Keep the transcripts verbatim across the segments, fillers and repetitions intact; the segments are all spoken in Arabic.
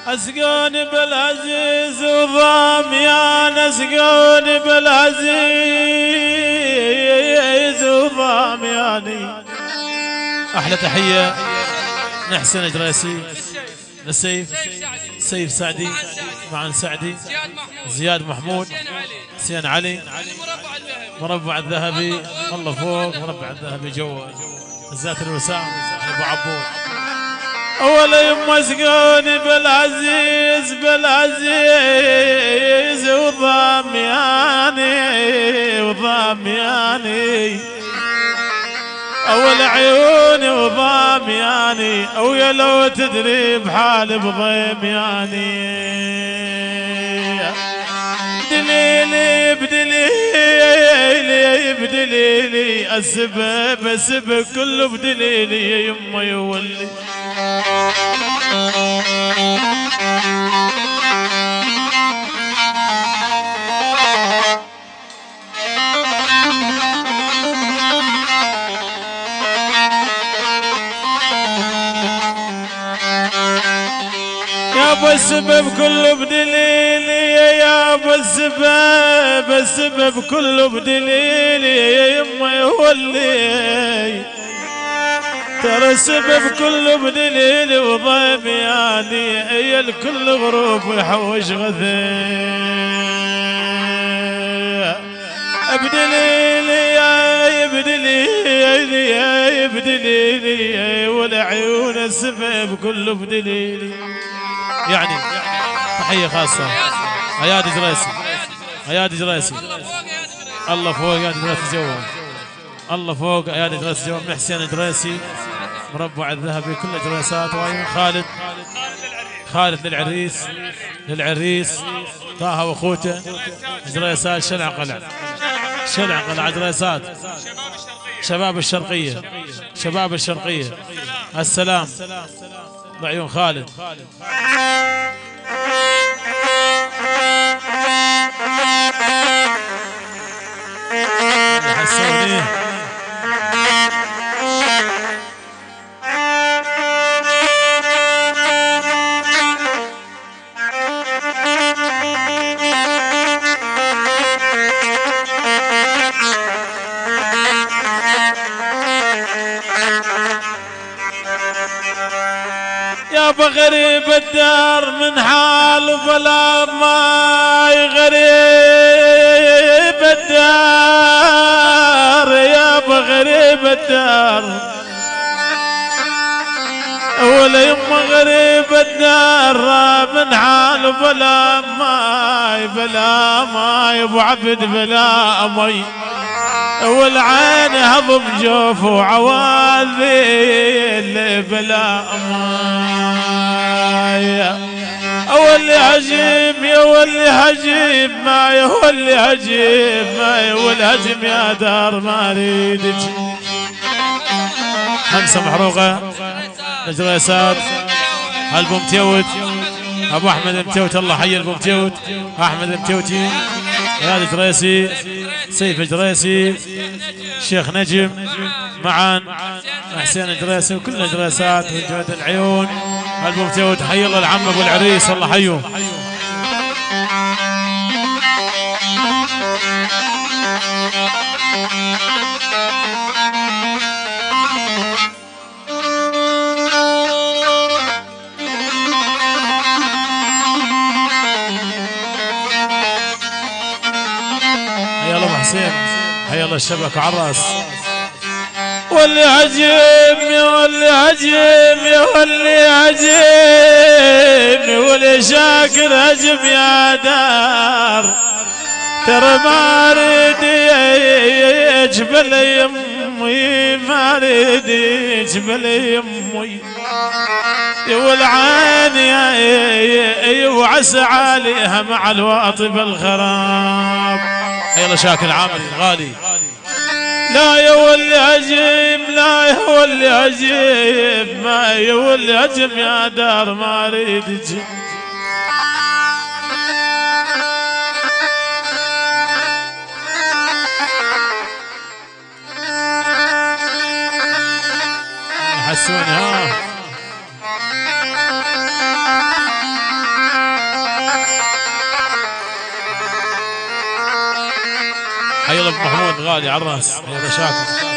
اسقوني بالعزيز وضاميان، اسقوني بالعزيز وضامياني. احلى تحيه نحسن اجريسي للسيف، سيف سعدي مع سعدي، زياد محمود، حسين علي، مربع الذهبي الله فوق، مربع الذهبي جوا الزات الوسام ابو عبود. اول يما اسقوني بالعزيز بالعزيز وضامياني وضامياني، اول عيوني وضامياني، او يا لو تدري بحال بضيمياني. بدليلي بدليلي بدليلي السبب السبب كله بدليلي يا يما يولي. يابا السبب كله بدليلي يابا السبب السبب كله بدليلي يا يما يولي. ترى السبب كله بدليلي وضيمياني، يا الكل غروب ويحوش غثيء. بدليلي يا بدليلي يا بدليلي، والعيون السبب كله بدليلي. يعني تحية خاصة ايادي جريسي، ايادي جريسي الله فوق، ايادي جريسي جوا الله فوق، ايادي جريسي جوا. من حسين جريسي مربع الذهبي كل جريسات. وايمن خالد، خالد للعريس للعريس طه واخوته جريسات شلع قلع، شلع قلع جريسات شباب الشرقية، شباب الشرقية. السلام بعيون خالد. حسوني يابا غريب الدار من حال بلا ماي، غريب الدار يابا غريب الدار. ولا يما غريب الدار من حال بلا ماي، بلا ماي ابو عبد بلا مي، والعين هضم جوف وعواذي اللي بلا ماي. اولي هجيم يا ولي هجيم ماي، ولي هجيم ماي، والهجم يا دار ما اريدك. خمسه محروقه لجريسات البو متيوت، ابو احمد متيوت الله حي البو متيوت، احمد متيوتي، هذا جريسي، سيف جريسي، الشيخ نجم معا، حسين جريسي وكل جريسات وجهة العيون البو متيوت. حي الله العم ابو العريس الله حيه. حي الله الشبك عراس. واللي هجمني واللي هجمني واللي هجمني واللي شاكر هجم يا دار. ترى ما اريد يجبل يمي، ما اريد يجبل يمي، والعين يا وعسى عليها مع الواطي بالخراب. يلا شاكر عامر الغالي. لا يا ولي هجم، لا يا ولي هجم، ما يا ولي هجم يا دار ما اريد اجي. حسوني ها هلا ابو محمود غالي على الراس. يلا شاكر.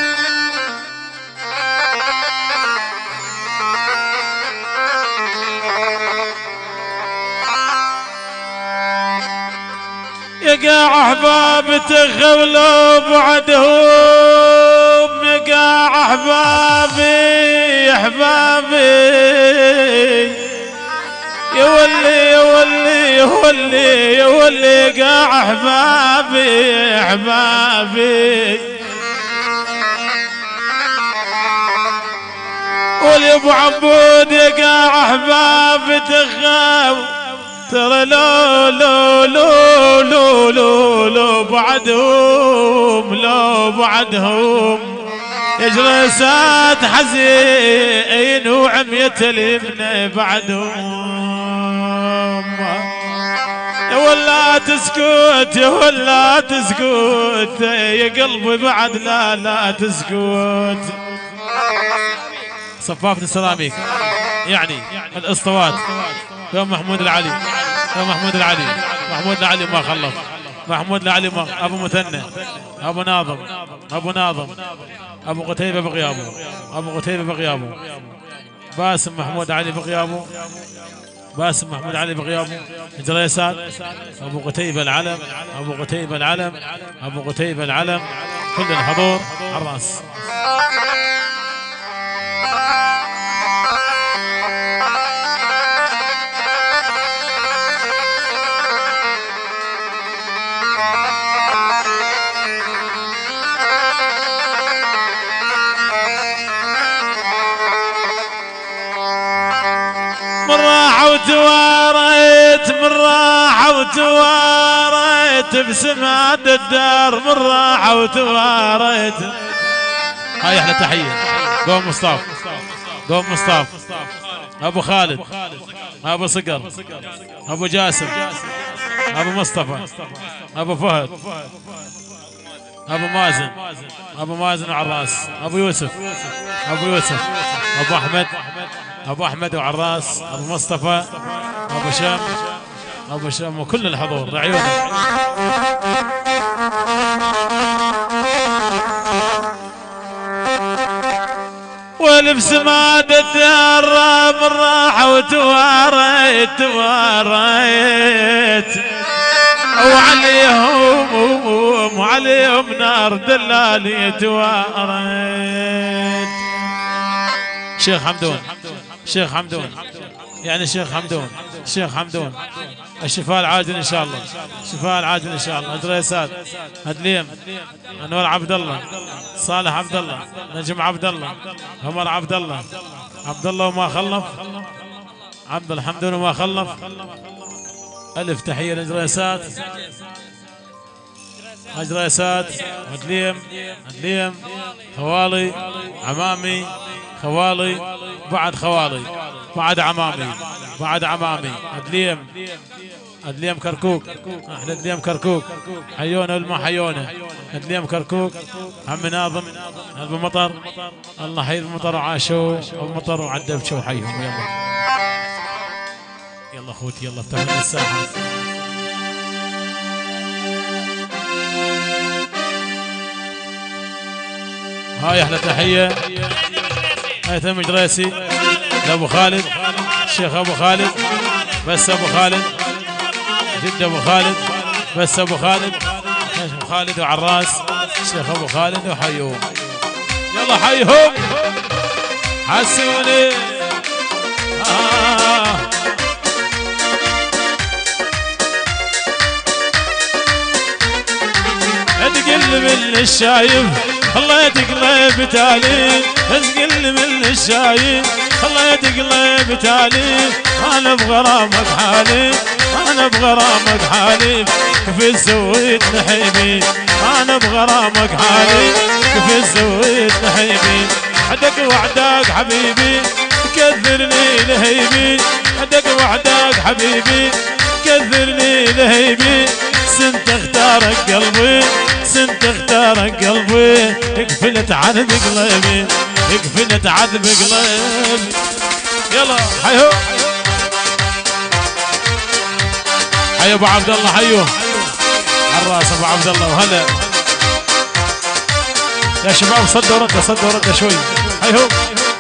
يقع احباب تخولوا بعدهم، يقع احبابي احبابي يولي يولي يولي يولي يقع احبابي احبابي ولي ابو عبود يقع احبابي تخاو ترى لو لو لو لو لو لو بعدهم لو بعدهم يجلسات حزين وعمية اليمنى بعدهم. يا ولا تسكت يا ولا تسكت يا قلبي بعد لا لا تسكت. صفافة السلاميك يعني الاسطوات يوم محمود العلي يوم محمود العلي محمود العلي ما خلف محمود العلي ما ابو مثنى ابو ناظم ابو ناظم ابو قتيبة بغيابه ابو قتيبة بغيابه باسم محمود علي بغيابه باسم محمود علي بغيابه جريسات ابو قتيبة العلم ابو قتيبة العلم ابو قتيبة العلم كل الحضور على الراس. من راحة وتواريت من راحة وتواريت بسماد الدار من راحة وتواريت. هاي احلى تحية. قوم مصطفى قوم مصطفى ابو خالد ابو صقر ابو جاسم ابو مصطفى ابو فهد ابو مازن ابو مازن على الراس ابو يوسف ابو يوسف ابو احمد ابو احمد وعلى الراس ابو مصطفى ابو شام ابو شام وكل الحضور رعيونه. والبسماد الدار من راحة وتواريت تواريت وعليهم وعليهم نار دلالي تواريت. شيخ حمدون شيخ حمدون يعني شيخ حمدون شيخ حمدون الشفاء العاجل ان شاء الله الشفاء العاجل ان شاء الله. ادريسات ادليم انور عبد الله صالح عبد الله نجم عبد الله عمر عبد الله عبد الله وما خلف عبد الحمدون وما خلف. الف تحيه لادريسات ادريسات ادليم ادليم خوالي عمامي خوالي بعد خوالي بعد عمامي بعد عمامي ادليم ادليم كركوك احنا ادليم كركوك حيونا والما حيونا ادليم كركوك عم ناظم ابو مطر الله حي المطر وعاشوا ابو مطر وعدبشوا حيهم. يلا يلا اخوتي يلا افتح لنا الساحه. هاي احلى تحيه هيثم جريسي لابو خالد الشيخ ابو خالد بس ابو خالد جد ابو خالد بس ابو خالد ابو خالد وعلى الراس الشيخ ابو خالد وحيوهم. يلا حيهم حسوني آه. تقل من الشايف الله يتقلب تالي تقل من الشايف الله يتقلب تالي. انا بغرامك حالي انا بغرامك حالي كيف سويت نحيبي انا بغرامك حالي كيف سويت نحيبي. عدك وعدك حبيبي كثرني لهيبي عدك وعدك حبيبي كثرني لهيبي. سنت اختارك قلبي سنت اختارك قلبي اقفلت عذب قلبي اقفلت عذب قلبي. يلا حيو حيو ابو عبد الله حيو على الراس ابو عبد الله وهلا يا شباب صدوا رده صدوا رده شوي. هاي هو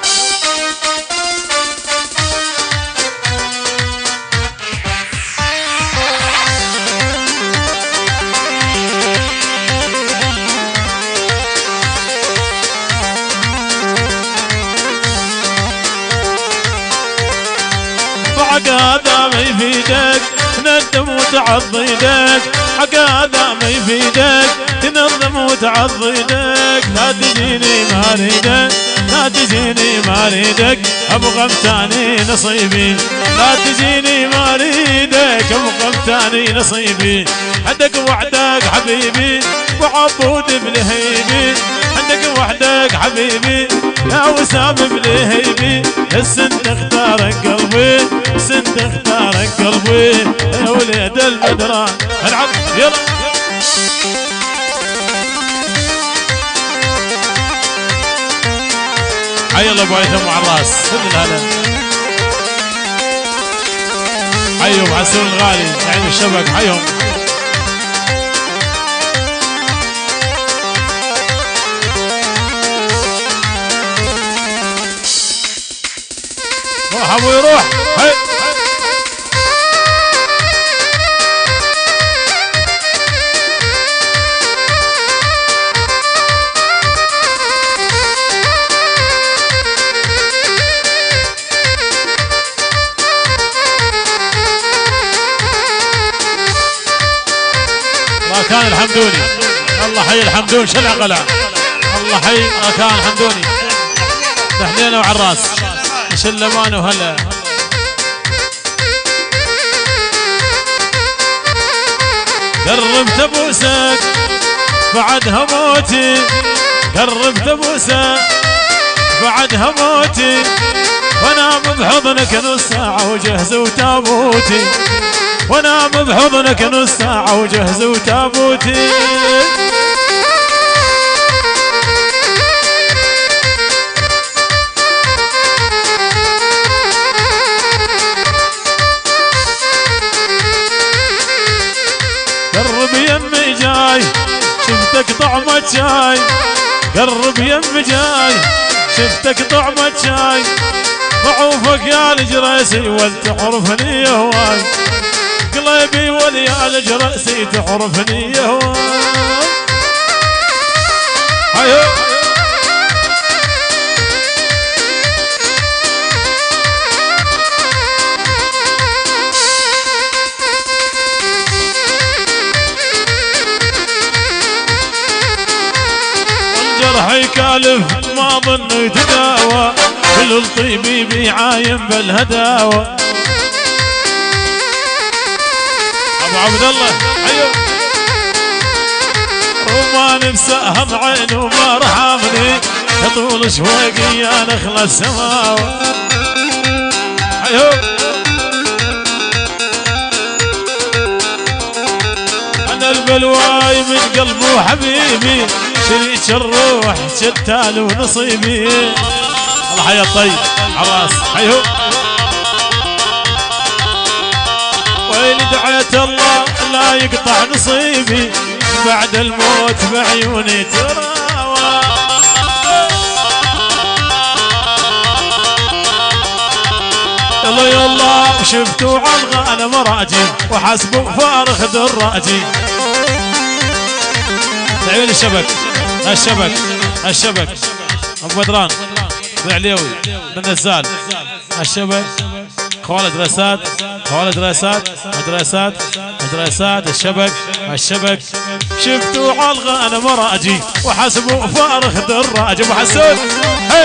هذا ما يفيدك تندم وتعض يدك، حق هذا ما يفيدك تنظم وتعض يدك. لا تجيني ما اريدك لا تجيني ما اريدك ابغى امتاني نصيبي، لا تجيني ما اريدك ابغى امتاني نصيبي. عندك وحدك حبيبي وعبود بلهيبي، عندك وحدك حبيبي يا وسام بلهيبي. بس انت اختارك قلبي بس انت اختارك قلبي يا وليد المدران. العب يلا حي الله ابو هيثم على الراس. كل الهلا حيهم عسول الغالي يعني الشبك حيهم. روح ابو يروح. هي راكان الحمدوني. الله حي الحمدون شلع قلع. الله حي راكان الحمدوني تحلينا وعلى الراس شلمان وهلا. قربت ابوسك بعدها موتي، قربت ابوسك بعدها موتي، وانام بحضنك نص ساعة وجهز تابوتي، وانام بحضنك نص ساعة وجهز تابوتي. قرب يمي جاي شفتك طعمة شاي، قرب يمي جاي شفتك طعمة شاي، ضعوفك يا الجريسي ولتعرفني هواي، قلبي وليا الجريسي تعرفني هواي. هيا الجرح يكالف ما ظن يتداوى، كل الطيب بيعاين بالهداوى. ابو عبد الله ايوه وما نفسهم عين وما رحمني، يطول شوقي يا نخلة السماوة. ايوه انا البلواي من قلبه حبيبي، شريك الروح شتال ونصيبي. الله حيا الطيب عراس حيو. ويلي دعيت الله لا يقطع نصيبي، بعد الموت بعيوني تراوى. يلا يلا شفتوا عالغنم راجي وحسبوا فارخ دراجي. تعيون الشبك الشبك الشبك ابو بدران بعليوي بن نزال الشبك خوالد رسات خوالد رسات مدرسات مدرسات الشبك الشبك. شفتوا عالغنم راجي وحسبوا فارخ دراج. ابو حسون هي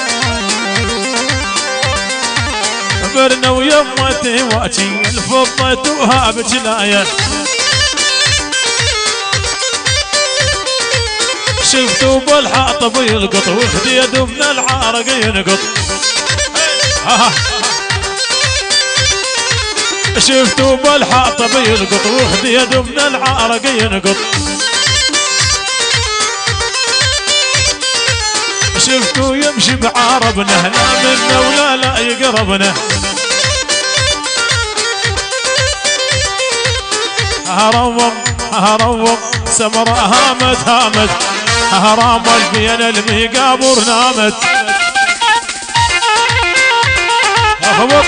برنا ويمتي واجي الفضة توهاب جلاية. شفتوا بالحاطب يلقط وخديد من العارق ينقط. شفتوا بالحاطب يلقط وخديد من العارق ينقط. شفتوا يمشي بعربنا لا منا ولا لا يقربنا. هروم هروم سمرة هامت هامت حرام بين المقابر نامت اخبط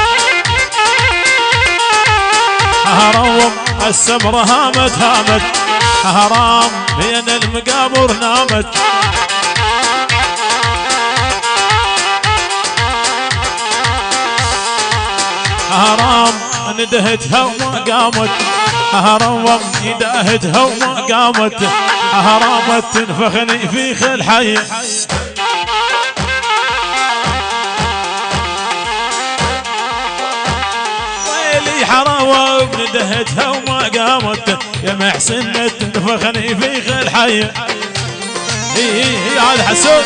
حرام السمرة هامت هامت حرام بين المقابر نامت حرام ندهتها وما قامت حرام ندهتها وما قامت حرام تنفخني في خل حي ويلي حرام ندهتها وما قامت يا محسن تنفخني في خل حي هي هي هي هذا حسون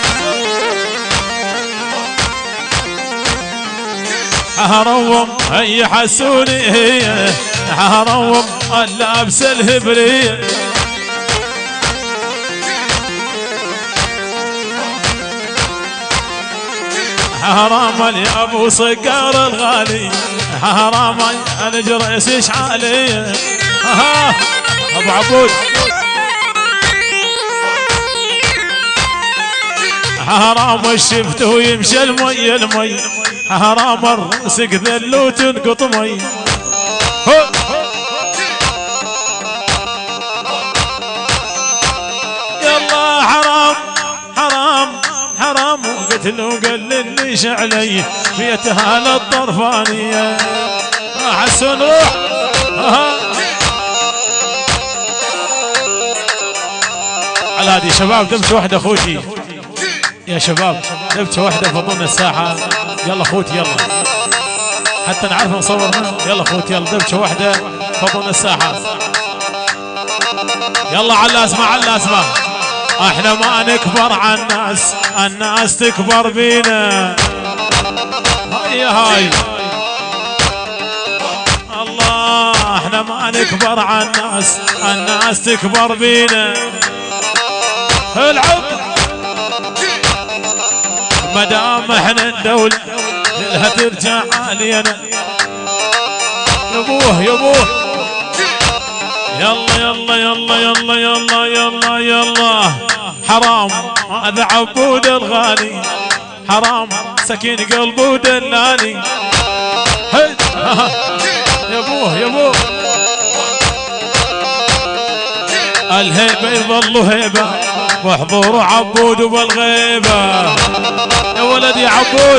حروم هي حسوني هي حروم اللابس الهبرية حرام لي ابو صقار الغالي حرام انا جريس اشعالي ابو عبود حرام الشفته يمشي المي المي حرام الرسق ذلو تنقط مي يلا حرام حرام حرام قتل وقل اللي شعلي بيتها للطرفانية حسن روح على هذه شباب دمت واحدة اخوتي يا شباب دمت واحدة فضلنا الساحة يلا اخوتي يلا حتى نعرف نصور يلا اخوتي يلا دمت واحدة فضلنا الساحة يلا على اسمع على اسمع احنا ما نكبر على الناس الناس تكبر بينا هاي هاي الله احنا ما نكبر على الناس الناس تكبر بينا العب مدام احنا الدولة لها ترجع علينا يبوه يبوه يلا يلا يلا يلا يلا يلا يلا حرام هذا عبود الغالي حرام سكين قلبه دلالي يبوه يبوه الهيبة يظل هيبة وحضور عبود بالغيبة يا ولد يا عبود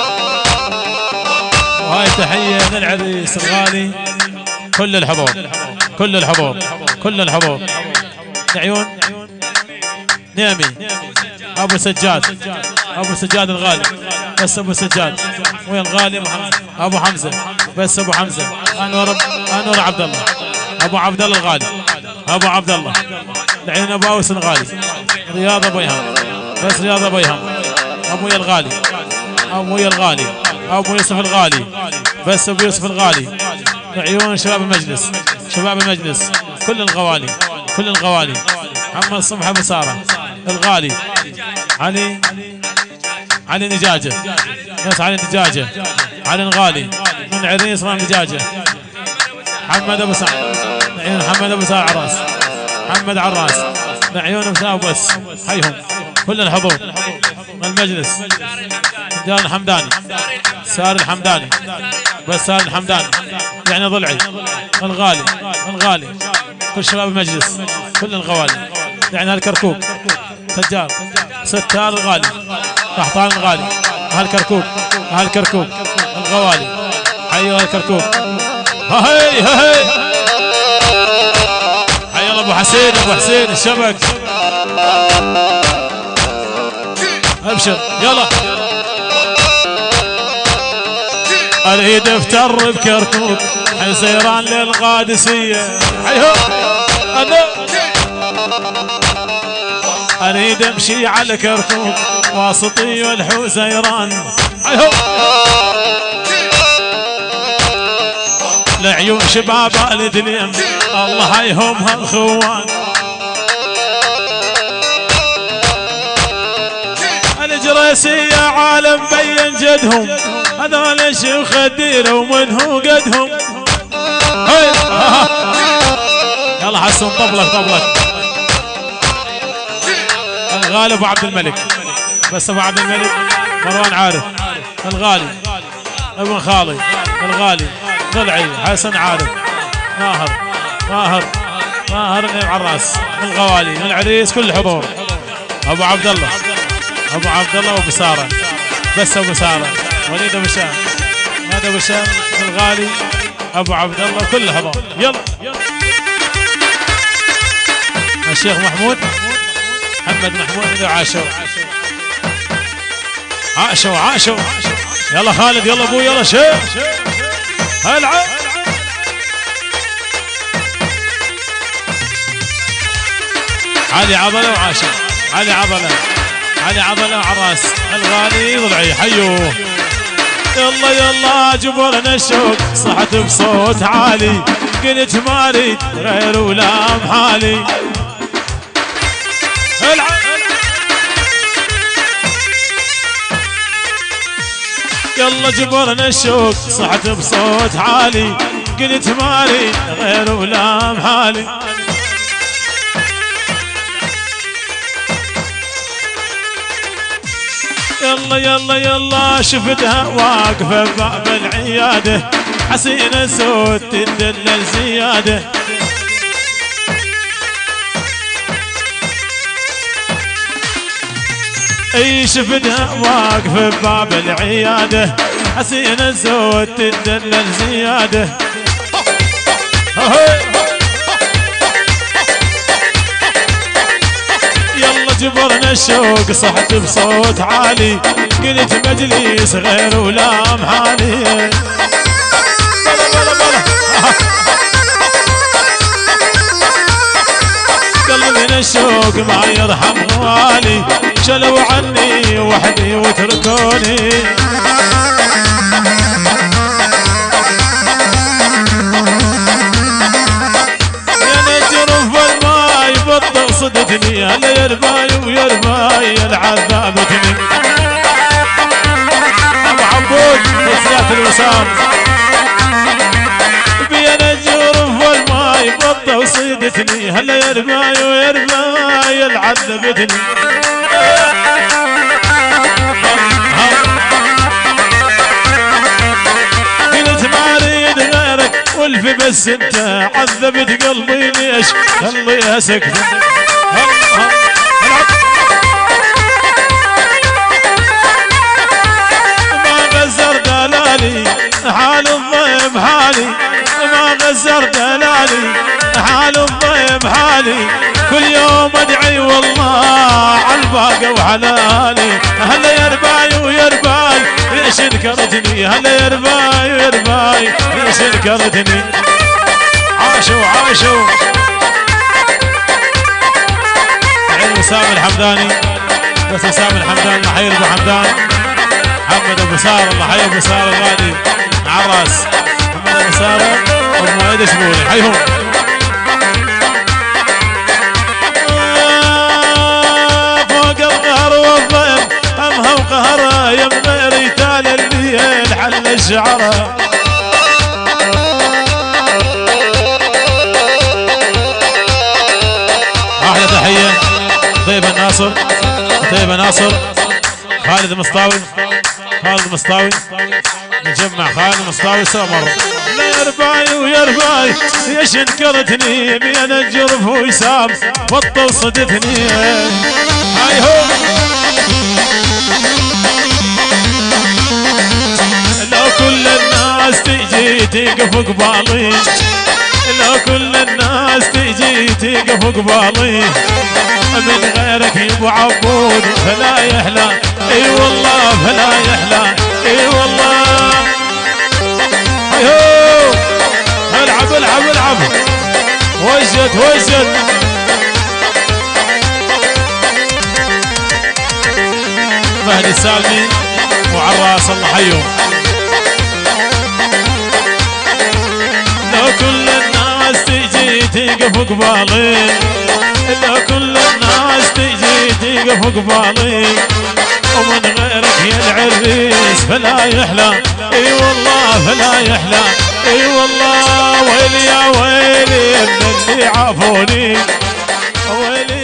وهاي تحية للعريس الغالي كل الحضور كل الحضور كل الحضور العيون نيمي ابو سجاد ابو سجاد الغالي بس ابو سجاد ويا الغالي ابو حمزه بس ابو حمزه انور انور عبد الله ابو عبد الله الغالي ابو عبد الله العين ابو اوس الغالي رياض ابو يهم بس رياض ابو يهم ابويا الغالي ابويا الغالي ابو يوسف الغالي بس ابو يوسف الغالي عيون شباب المجلس شباب المجلس كل الغوالي كل الغوالي محمد صبحي ابو ساره الغالي علي علي نجاجه بس علي نجاجه علي الغالي من عريس رام نجاجه محمد ابو سعد عيون محمد ابو سعد عراس محمد عراس عيون ابو سعد بس حيهم كل الحضور المجلس جان الحمداني سار الحمداني بس سار الحمداني يعني ضلعي الغالي الغالي كل شباب المجلس كل الغوالي يعني هالكركوك سجار ستار الغالي قحطان الغالي هالكركوك هالكركوك الغوالي حي هالكركوك هاي هاي حي الله ابو حسين ابو حسين الشبك ابشر يلا اريد افتر بكركوك حسيران للقادسيه حيهم انا اريد امشي على كركوك واسطي والحسيران حيهم لعيون شباب الدنيا الله حيهم هالخوان الجريسية عالم بين جدهم هذول الشيوخ الديره ومنه قدهم يلا حسن طبلك طبلك الغالي ابو عبد الملك، بس ابو عبد الملك مروان عارف، الغالي ابن خالي، الغالي ضلعي حسن عارف، ماهر ماهر ماهر نعم على الراس، الغوالي العريس كل حضور، ابو عبد الله ابو عبد الله وابو ساره، بس ابو ساره، وليد ابو شام، هذا ابو شام الغالي ابو عبد الله كل حضور. يلا الشيخ محمود محمد محمود عاشو عاشو عاشو. يلا خالد يلا ابوي يلا شيخ هلعب. علي عضله وعاشو، علي عضله علي عضله وعراس، الغالي ضلعي حيوه. يلا يلا جبرنا الشوق صحت بصوت عالي، قلت ما اريد غير ولا بحالي. يلا جبرنا الشوق صحت بصوت عالي، قلت ما اريد غير ولا بحالي. يلا يلا يلا شفتها واقفة بباب العيادة، حسينة سود تدلل زيادة. اي شفتها واقفة بباب العيادة، حسينة سود تدلل زيادة. جبرنا الشوق صحت بصوت عالي، قلت مجلس غير ولا محالي. بلا بلا بلا قلبي من الشوق ما يرحم غوالي، شلوا عني وحدي وتركوني. صدتني هلا يا رباي ويا رباي العذابتني. ابو عبود وسيات الوسام بين الجرف والماي بطه وصيدتني هلا يا رباي ويا رباي العذبتني. قلت ما اريد غيرك والفي بس انت، عذبت قلبي ليش خليها سكتة. ما غزر دلالي حال الضيم حالي، ما غزر دلالي حال الضيم حالي. كل يوم ادعي والله عالباقة وحلالي. هلا يا رباي ويا رباي ليش انكرتني، هلا يا رباي ويا رباي ليش انكرتني. عاشوا عاشوا وسام الحمداني، بس وسام الحمداني الله حي ابو حمدان، محمد ابو ساره الله حي ابو ساره الغالي عراس، محمد ابو ساره ابو مؤيد شبوني حيهم. فوق القهر والضيم همها وقهرها يم ريتال الليل حل الشعره. احلى تحيه طيبة ناصر، طيبة ناصر، خالد المسطاوي، خالد المسطاوي نجمع خالد المسطاوي سوا مرة. يا رباي ويا رباي ليش انكرتني، بين الجرف ويسام بطل صدتني. هاي هو لو كل الناس تيجي تقف قبالي، لو كل الناس تيجي تقف قبالي، من غيرك يا ابو عبود فلا يحلى. اي والله فلا يحلى، اي والله. ايوه العب العب العب وجد وجد. مهدي السالمي وعراس الله حيهم. لو كل الناس تيجي تقف قبالي، لو كل الناس تيجي تقف قبالي، ومن غيرك يا العريس فلا يحلى. اي والله فلا يحلى، اي والله. ويلي يا ويلي من اللي عافوني، ويلي